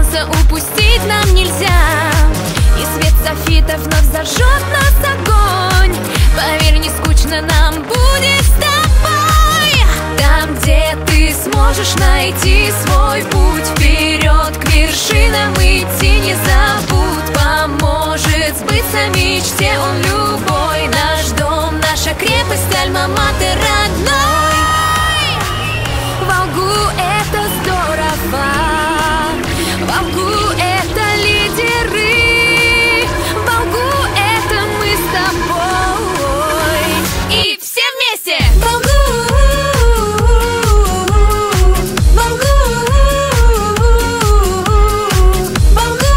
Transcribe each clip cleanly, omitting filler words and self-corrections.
шанса упустить нам нельзя. И свет софита вновь зажжет нас огонь. Поверь, не скучно нам будет с тобой. Там, где ты сможешь найти свой путь, вперед к вершинам идти не забудь. Поможет сбыться мечте он любой. Наш дом, наша крепость, альма-матер родной. Волгу это здорово, Волгу это лидеры, Волгу это мы с тобой. И все вместе! Волгу, Волгу, Волгу.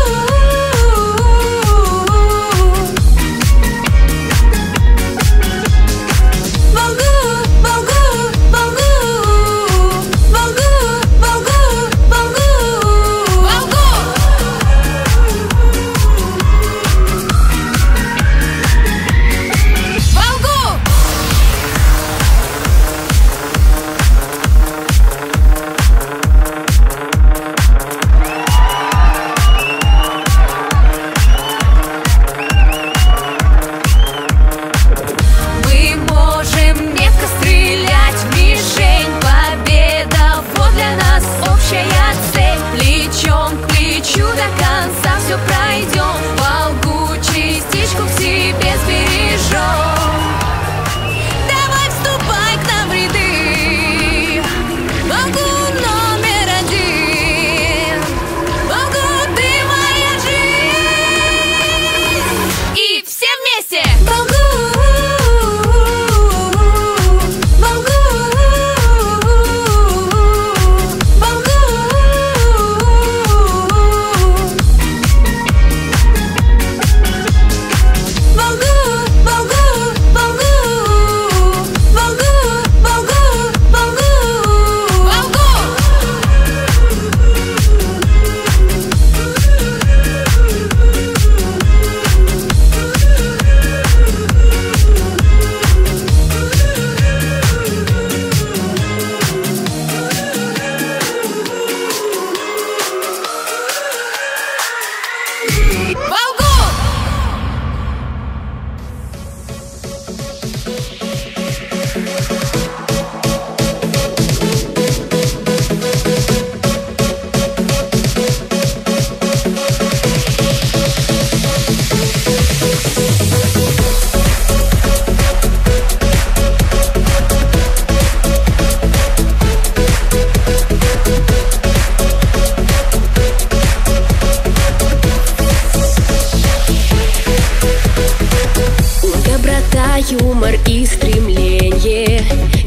Юмор и стремление,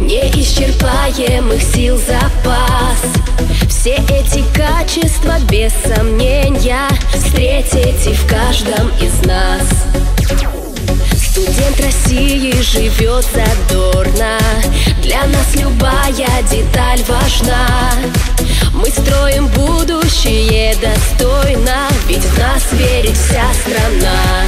неисчерпаемых сил запас. Все эти качества, без сомнения, встретите в каждом из нас. Студент России живет задорно, для нас любая деталь важна. Мы строим будущее достойно, ведь в нас верит вся страна.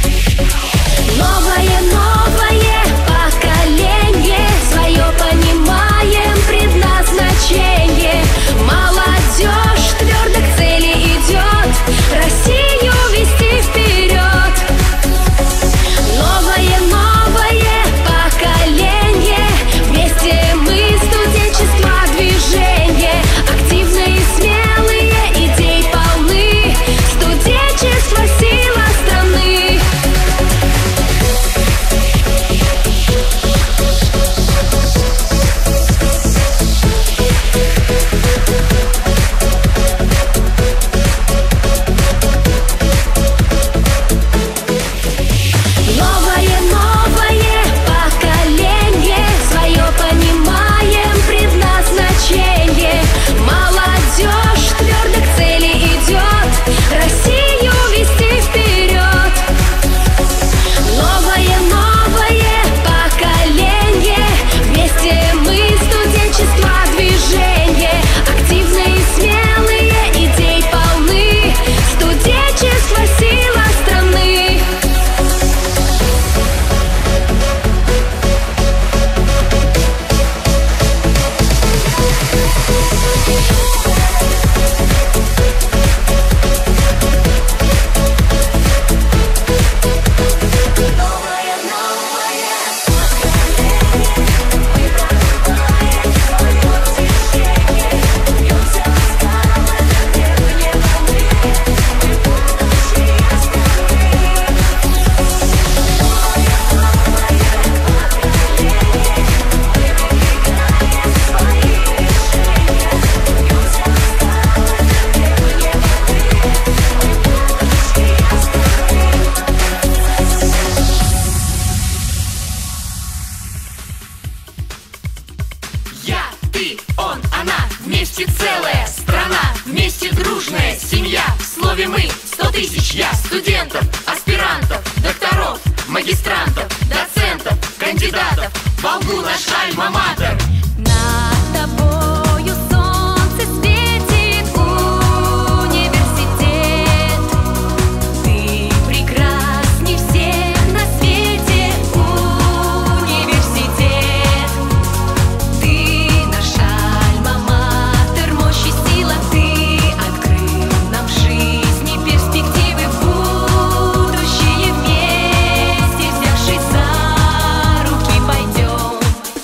Новое поколение, свое понимаем предназначение. Молодежь твердо к цели идет, Россию вести вперед. Новое поколение, вместе мы студенчество движение. Активные и смелые, идей полны, студенчество сила страны. вместе целая страна, вместе дружная семья. В слове мы 100 тысяч я студентов, аспирантов, докторов, магистрантов, доцентов, кандидатов. Волгу наш альма-матер. Над тобою солнце светит, университет. Ты прекрасней всех на свете, университет. Ты наш альма-матер, мощь и сила. Ты открыл нам в жизни перспективы, будущее вместе, взявшись за руки, пойдем.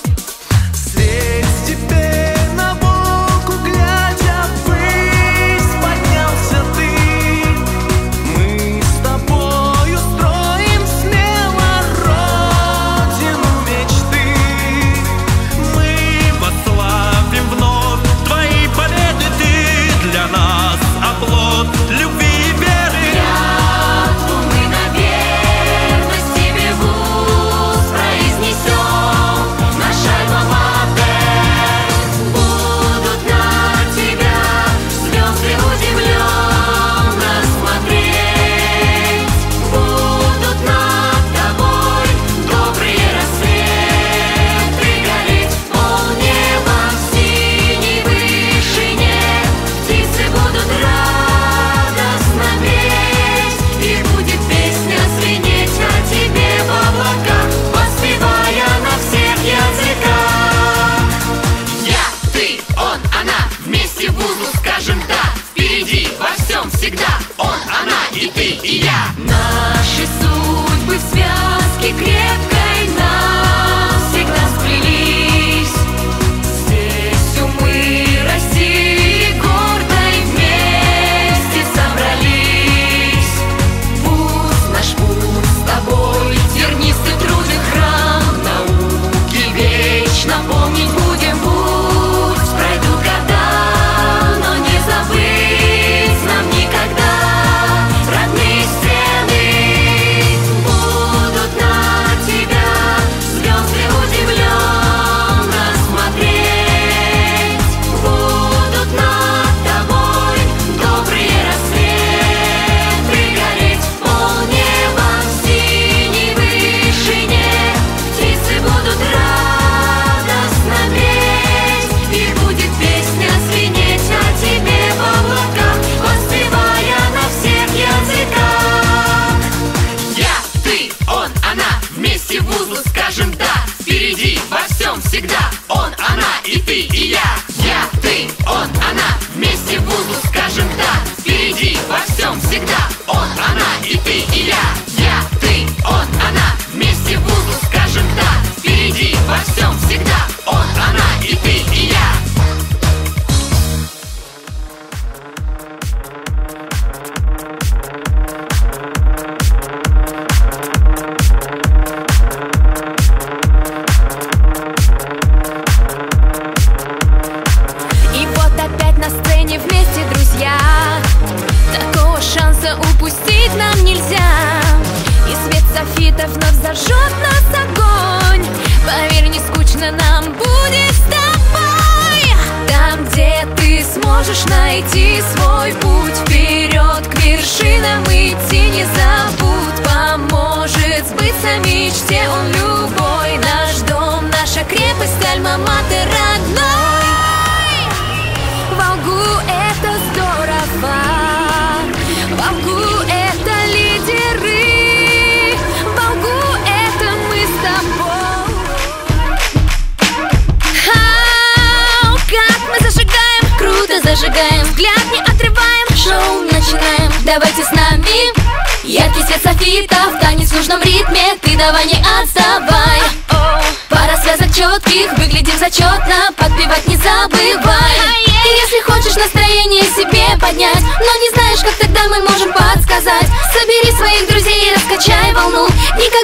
Светь теперь на Волгу, глядя ввысь, поднялся ты. Мы с тобою строим смело родину мечты. Мы восславим вновь твои победы. Ты для нас оплот любви и веры. Клятву мы на верность тебе в уст произнесем, наш альма-матер. Будут на тебя звезды удивленно смотреть. Будут над тобой добрые рассветы гореть. Полнеба в синей вышине птицы будут радостно петь. И будет песня звенеть о тебе в облаках, воспевая на всех языках. Я, ты, он, она, вместе в узлу скажем да. Впереди во всем всегда он, она и ты, и я. Наши судьбы в связке крепкой навсегда сплелись. Здесь умы России гордой вместе собрались. Пусть наш путь с тобой тернистый труд и храм науки вечно помнить будем. Пусть пройдут года, но не забыть нам никогда. Родные стены будут на тебя звезды удивленно смотреть. Будут над тобой добрые рассветы гореть. Полнеба в синей вышине птицы будут радостно петь. И будет песня звенеть о тебе в облаках, воспевая на всех языках. Я, ты, он, она, вместе в узлу скажем да. Впереди во всем всегда он, она и ты, и я. Я, ты, он, она, вместе в узлу скажем да. Впереди во всем всегда он, она и ты, и я. Я, ты, он, она, вместе в узлу скажем да. Впереди во всем всегда он, она и ты, и я. И вот опять на сцене вместе, друзья. Такого шанса упустить нам нельзя. И свет софитов вновь зажжет нас огонь. Поверь, не скучно нам будет с тобой. Там, где ты сможешь найти свой путь, вперед к вершинам идти не забудь. Поможет сбыться мечте он любой. Наш дом, наша крепость, альма-матер родной. Волгу это здорово, Волгу это лидеры, Волгу это мы с тобой. Как мы зажигаем, круто зажигаем, взгляд не отрываем, шоу начинаем, давайте с нами. Яркий свет софитов, танец в нужном ритме, ты давай не отставай. Пара связок четких, выглядим зачетно, подпевать не забывай. И если хочешь настроение себе поднять, но не знаешь, как, тогда мы можем подсказать. Собери своих друзей и раскачай волну. Никогда